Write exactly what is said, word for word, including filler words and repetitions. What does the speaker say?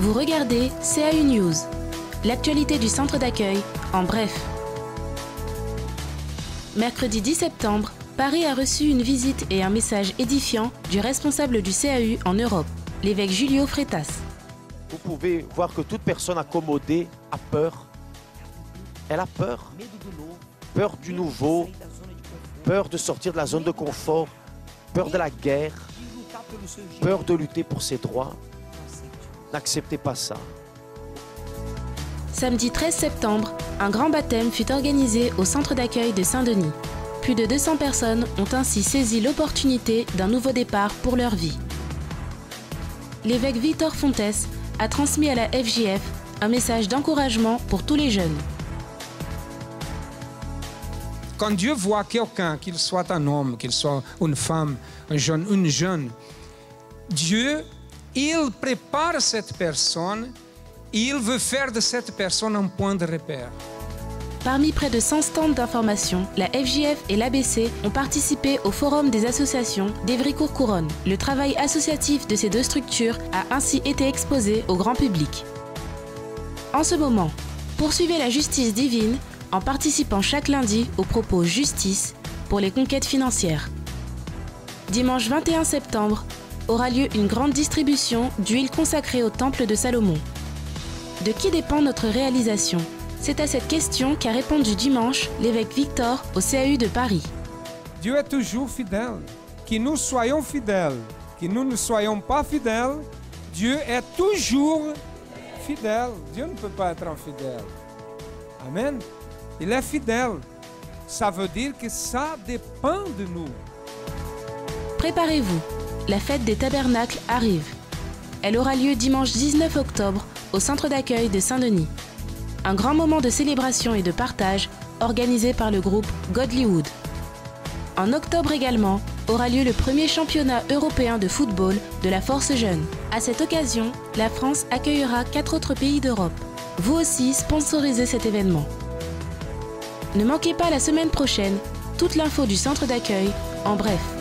Vous regardez C A U News, l'actualité du centre d'accueil en bref. Mercredi dix septembre, Paris a reçu une visite et un message édifiant du responsable du C A U en Europe, l'évêque Julio Freitas. Vous pouvez voir que toute personne accommodée a peur. Elle a peur. Peur du nouveau, peur de sortir de la zone de confort, peur de la guerre, peur de lutter pour ses droits. N'acceptez pas ça. Samedi treize septembre, un grand baptême fut organisé au centre d'accueil de Saint-Denis. Plus de deux cents personnes ont ainsi saisi l'opportunité d'un nouveau départ pour leur vie. L'évêque Victor Fontes a transmis à la F J F un message d'encouragement pour tous les jeunes. Quand Dieu voit quelqu'un, qu'il soit un homme, qu'il soit une femme, un jeune, une jeune, Dieu, il prépare cette personne et il veut faire de cette personne un point de repère. Parmi près de cent stands d'information, la F J F et l'A B C ont participé au Forum des associations d'Évry-Courcouronnes. Le travail associatif de ces deux structures a ainsi été exposé au grand public. En ce moment, poursuivez la justice divine en participant chaque lundi au propos Justice pour les conquêtes financières. Dimanche vingt et un septembre aura lieu une grande distribution d'huile consacrée au temple de Salomon. De qui dépend notre réalisation? C'est à cette question qu'a répondu dimanche l'évêque Victor au C A U de Paris. Dieu est toujours fidèle. Que nous soyons fidèles, que nous ne soyons pas fidèles, Dieu est toujours fidèle. Dieu ne peut pas être infidèle. Amen. Il est fidèle. Ça veut dire que ça dépend de nous. Préparez-vous, la fête des tabernacles arrive. Elle aura lieu dimanche dix-neuf octobre au centre d'accueil de Saint-Denis. Un grand moment de célébration et de partage organisé par le groupe Godlywood. En octobre également aura lieu le premier championnat européen de football de la Force Jeune. À cette occasion, la France accueillera quatre autres pays d'Europe. Vous aussi sponsorisez cet événement. Ne manquez pas la semaine prochaine toute l'info du centre d'accueil en bref.